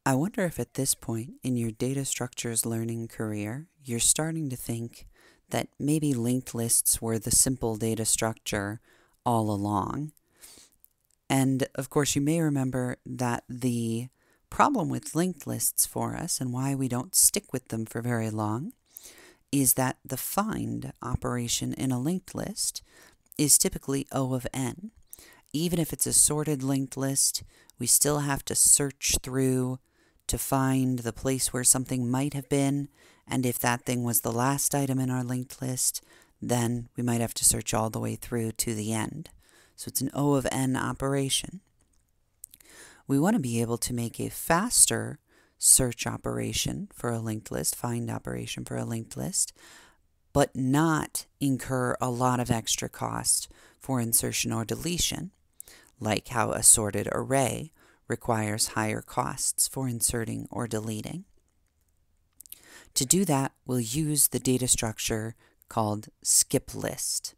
I wonder if at this point in your data structures learning career, you're starting to think that maybe linked lists were the simple data structure all along. And of course, you may remember that the problem with linked lists for us and why we don't stick with them for very long is that the find operation in a linked list is typically O of n. Even if it's a sorted linked list, we still have to search through to find the place where something might have been, and if that thing was the last item in our linked list, then we might have to search all the way through to the end. So it's an O of n operation. We want to be able to make a faster search operation for a linked list, find operation for a linked list, but not incur a lot of extra cost for insertion or deletion, like how a sorted array requires higher costs for inserting or deleting. To do that, we'll use the data structure called skip list.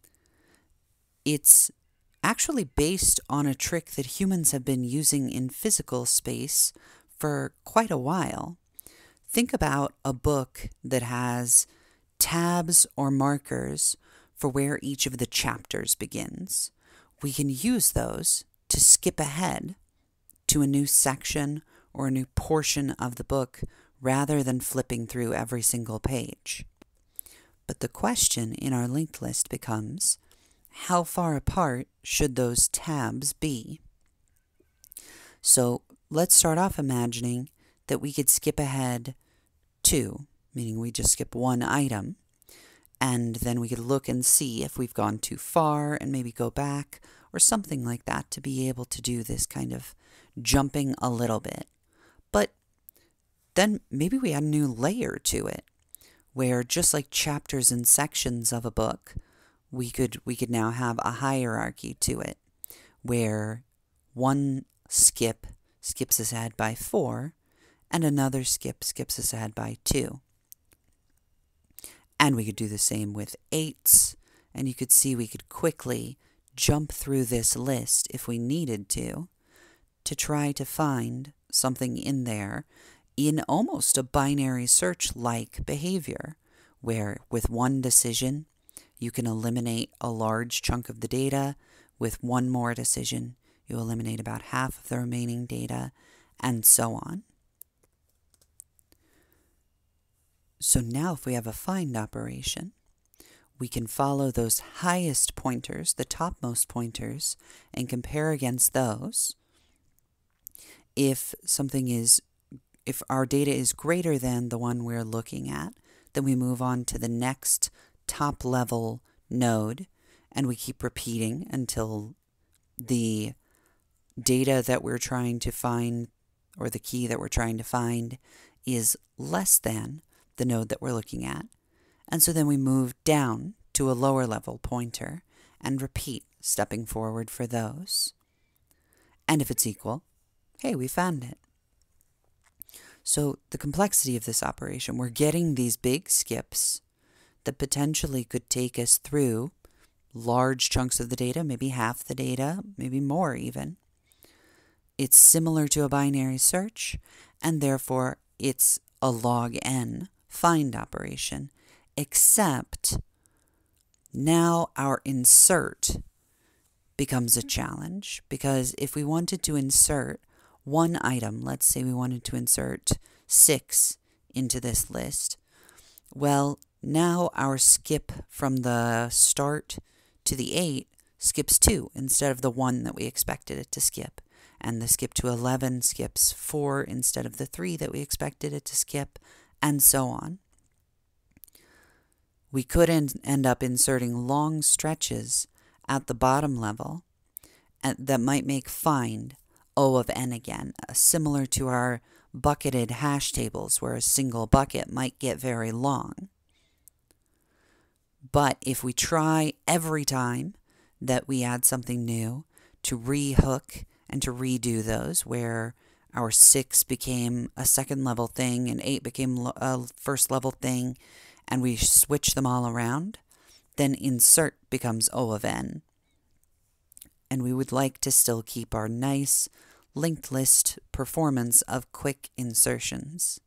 It's actually based on a trick that humans have been using in physical space for quite a while. Think about a book that has tabs or markers for where each of the chapters begins. We can use those to skip ahead to a new section or a new portion of the book rather than flipping through every single page. But the question in our linked list becomes, how far apart should those tabs be? So let's start off imagining that we could skip ahead 2, meaning we just skip one item, and then we could look and see if we've gone too far and maybe go back or something like that to be able to do this kind of jumping a little bit. But then maybe we add a new layer to it, where just like chapters and sections of a book, we could now have a hierarchy to it, where one skip skips us ahead by 4, and another skip skips us ahead by 2. And we could do the same with 8s, and you could see we could quickly jump through this list if we needed to try to find something in there in almost a binary search-like behavior, where with one decision, you can eliminate a large chunk of the data. With one more decision, you eliminate about half of the remaining data, and so on. So now if we have a find operation, we can follow those highest pointers, the topmost pointers, and compare against those. If our data is greater than the one we're looking at, then we move on to the next top level node, and we keep repeating until the data that we're trying to find, or the key that we're trying to find, is less than the node that we're looking at. And so then we move down to a lower level pointer and repeat, stepping forward for those. And if it's equal, hey, we found it. So the complexity of this operation, we're getting these big skips that potentially could take us through large chunks of the data, maybe half the data, maybe more even. It's similar to a binary search, and therefore it's a log n find operation, except now our insert becomes a challenge, because if we wanted to insert one item, let's say we wanted to insert 6 into this list, well, now our skip from the start to the 8 skips 2 instead of the 1 that we expected it to skip. And the skip to 11 skips 4 instead of the 3 that we expected it to skip, and so on. We could end up inserting long stretches at the bottom level that might make find O of n again, similar to our bucketed hash tables where a single bucket might get very long. But if we try every time that we add something new to rehook and to redo those, where our 6 became a second level thing and 8 became a first level thing, and we switch them all around, then insert becomes O of n. And we would like to still keep our nice linked list performance of quick insertions.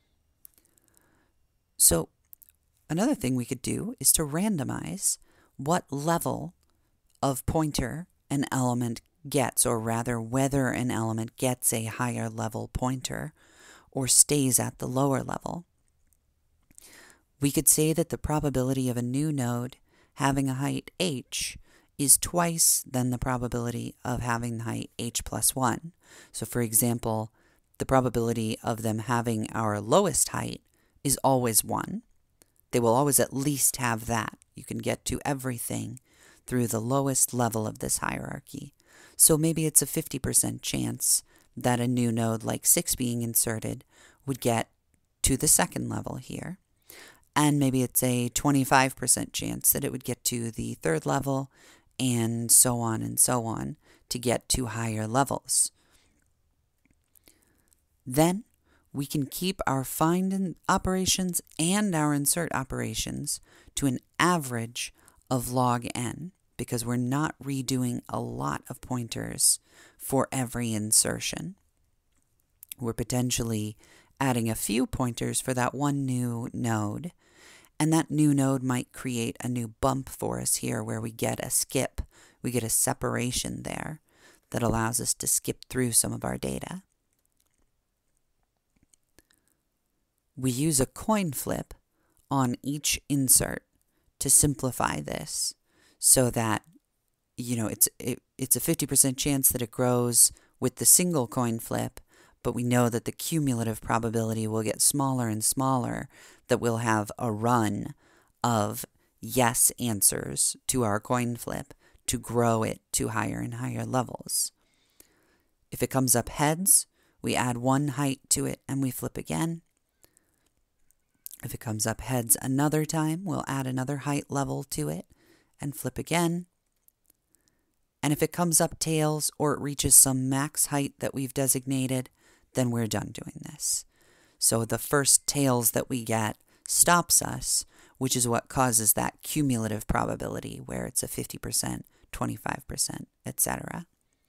So another thing we could do is to randomize what level of pointer an element gets, or rather whether an element gets a higher level pointer or stays at the lower level. We could say that the probability of a new node having a height h is twice than the probability of having the height h plus 1. So for example, the probability of them having our lowest height is always 1. They will always at least have that. You can get to everything through the lowest level of this hierarchy. So maybe it's a 50% chance that a new node like 6 being inserted would get to the second level here. And maybe it's a 25% chance that it would get to the third level, and so on to get to higher levels. Then we can keep our find operations and our insert operations to an average of log n, because we're not redoing a lot of pointers for every insertion. We're potentially adding a few pointers for that one new node, and that new node might create a new bump for us here where we get a skip. We get a separation there that allows us to skip through some of our data. We use a coin flip on each insert to simplify this so that, it's a 50% chance that it grows with the single coin flip, but we know that the cumulative probability will get smaller and smaller, that we'll have a run of yes answers to our coin flip to grow it to higher and higher levels. If it comes up heads, we add one height to it and we flip again. If it comes up heads another time, we'll add another height level to it and flip again. And if it comes up tails or it reaches some max height that we've designated, then we're done doing this. So the first tails that we get stops us, which is what causes that cumulative probability where it's a 50%, 25%, etc.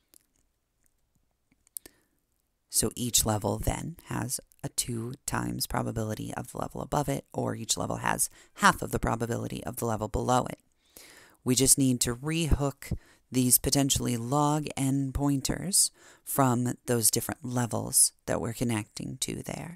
So each level then has a 2 times probability of the level above it, or each level has half of the probability of the level below it. We just need to rehook these potentially log n pointers from those different levels that we're connecting to there.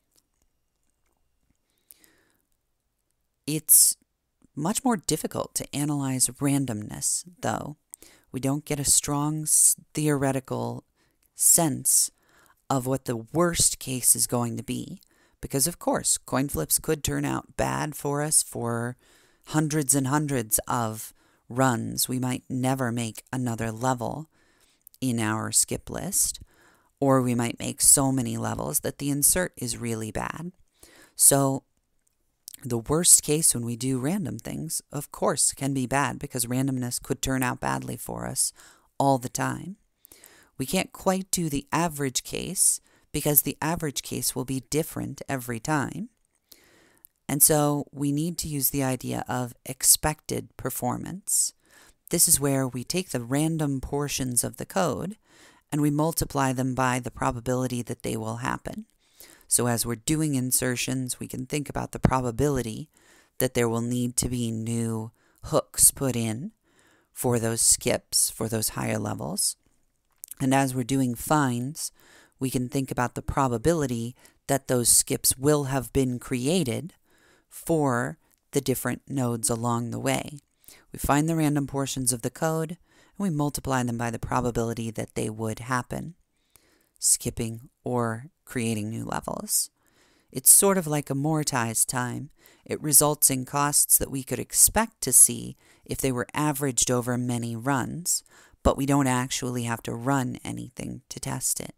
It's much more difficult to analyze randomness, though. We don't get a strong theoretical sense of what the worst case is going to be, because of course coin flips could turn out bad for us for hundreds and hundreds of runs. We might never make another level in our skip list, or we might make so many levels that the insert is really bad. So the worst case when we do random things, of course, can be bad, because randomness could turn out badly for us all the time. We can't quite do the average case, because the average case will be different every time. And so we need to use the idea of expected performance. This is where we take the random portions of the code and we multiply them by the probability that they will happen. So as we're doing insertions, we can think about the probability that there will need to be new hooks put in for those skips, for those higher levels. And as we're doing finds, we can think about the probability that those skips will have been created for the different nodes along the way. We find the random portions of the code and we multiply them by the probability that they would happen, skipping or creating new levels. It's sort of like amortized time. It results in costs that we could expect to see if they were averaged over many runs, but we don't actually have to run anything to test it.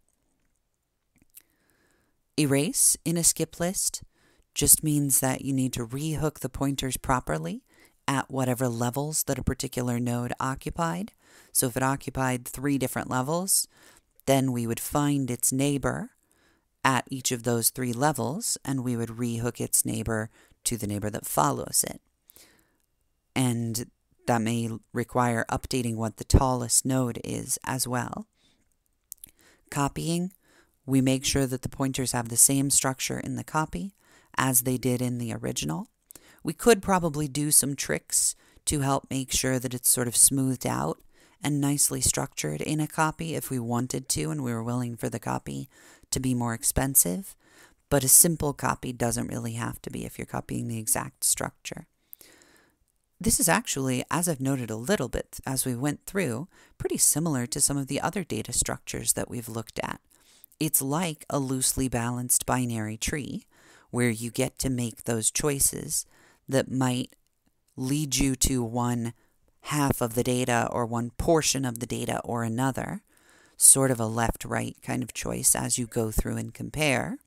Erase in a skip list just means that you need to rehook the pointers properly at whatever levels that a particular node occupied. So if it occupied 3 different levels, then we would find its neighbor at each of those 3 levels, and we would rehook its neighbor to the neighbor that follows it. And that may require updating what the tallest node is as well. copying, we make sure that the pointers have the same structure in the copy as they did in the original. We could probably do some tricks to help make sure that it's sort of smoothed out and nicely structured in a copy if we wanted to and we were willing for the copy to be more expensive. But a simple copy doesn't really have to be if you're copying the exact structure. This is actually, as I've noted a little bit as we went through, pretty similar to some of the other data structures that we've looked at. It's like a loosely balanced binary tree where you get to make those choices that might lead you to one half of the data or one portion of the data or another, sort of a left-right kind of choice as you go through and compare.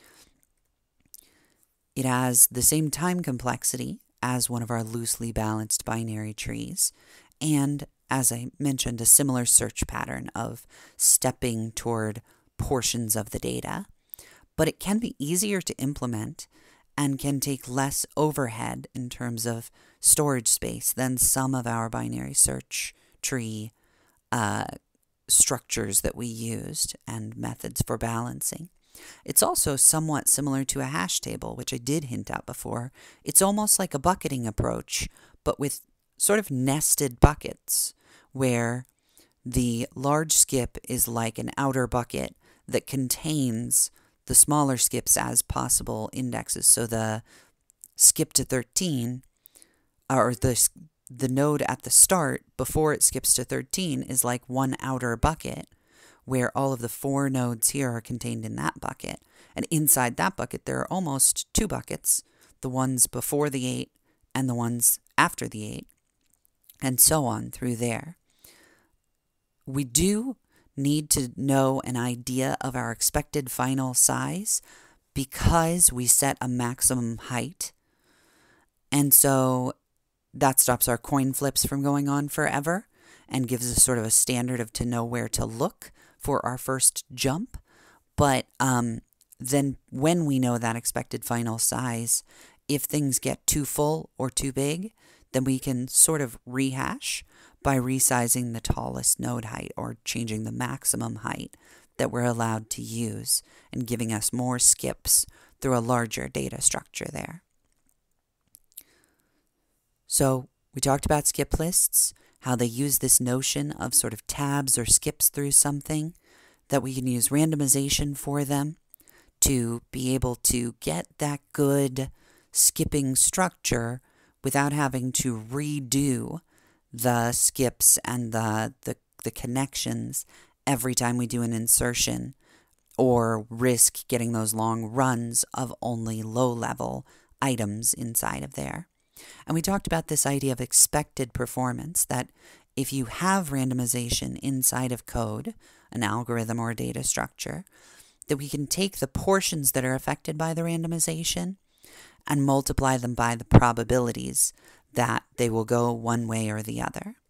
It has the same time complexity as one of our loosely balanced binary trees, and as I mentioned, a similar search pattern of stepping toward portions of the data, but it can be easier to implement and can take less overhead in terms of storage space than some of our binary search tree structures that we used and methods for balancing. It's also somewhat similar to a hash table, which I did hint at before. It's almost like a bucketing approach, but with sort of nested buckets, where the large skip is like an outer bucket that contains the smaller skips as possible indexes. So the skip to 13, or the node at the start before it skips to 13 is like one outer bucket, where all of the 4 nodes here are contained in that bucket. And inside that bucket, there are almost 2 buckets, the ones before the 8 and the ones after the 8, and so on through there. We do need to know an idea of our expected final size because we set a maximum height. And so that stops our coin flips from going on forever and gives us sort of a standard of to know where to look for our first jump. But then when we know that expected final size, if things get too full or too big, then we can sort of rehash by resizing the tallest node height or changing the maximum height that we're allowed to use and giving us more skips through a larger data structure there. So we talked about skip lists, how they use this notion of sort of tabs or skips through something, that we can use randomization for them to be able to get that good skipping structure without having to redo the skips and the connections every time we do an insertion, or risk getting those long runs of only low-level items inside of there. And we talked about this idea of expected performance, that if you have randomization inside of code, an algorithm or a data structure, that we can take the portions that are affected by the randomization and multiply them by the probabilities that they will go one way or the other.